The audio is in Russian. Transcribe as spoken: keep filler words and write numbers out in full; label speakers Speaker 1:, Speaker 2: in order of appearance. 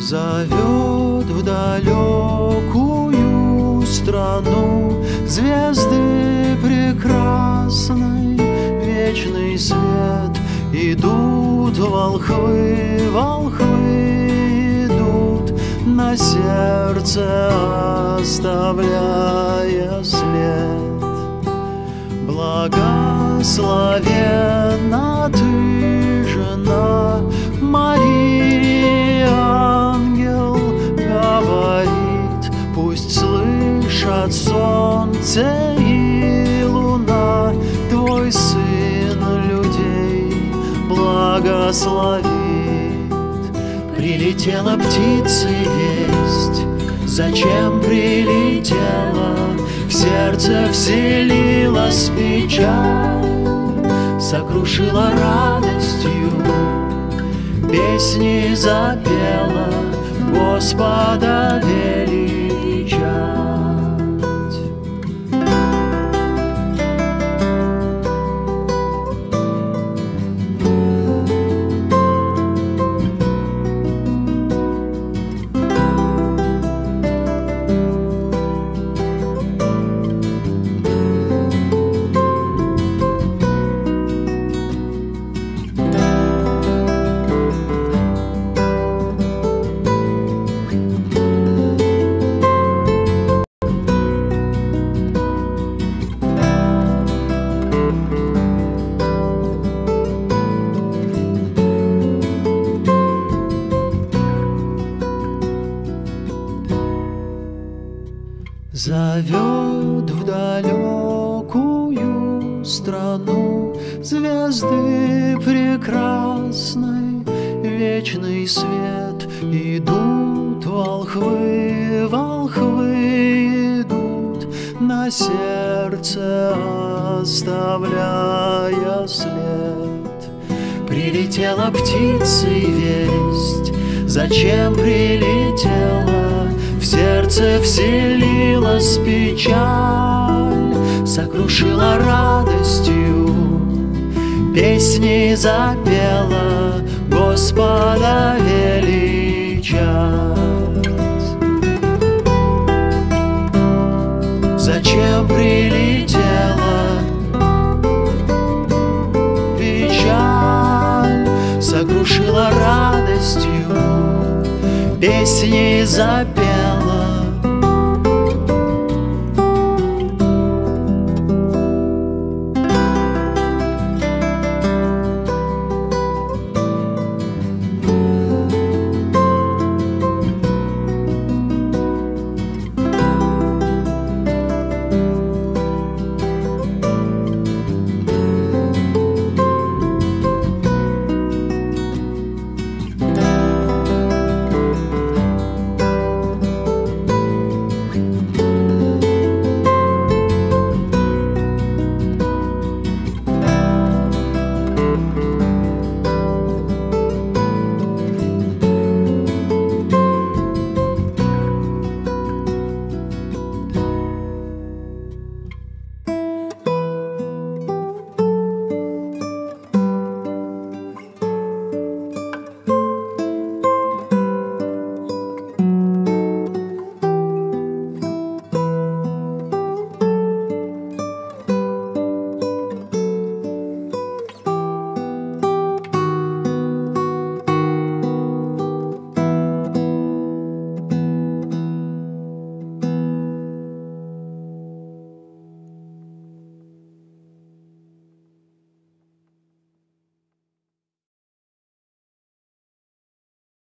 Speaker 1: Зовет в далекую страну звезды прекрасной, вечный свет. Идут волхвы, волхвы идут, на сердце оставляя след. Благословенна ты, жена Мария, ангел говорит, пусть слышат солнце и луна, твой сын людей благословит. Прилетела птица весть, зачем прилетела? В сердце вселилась печаль, сокрушила радостью, песни запела, Господа величать. Зовет в далекую страну звезды прекрасной, вечный свет. Идут волхвы, волхвы идут, на сердце оставляя след. Прилетела птица весть, зачем прилетела? В сердце вселилась печаль, сокрушила радостью, песни запела, Господа величать. Зачем прилетела печаль, сокрушила радостью, песни запела,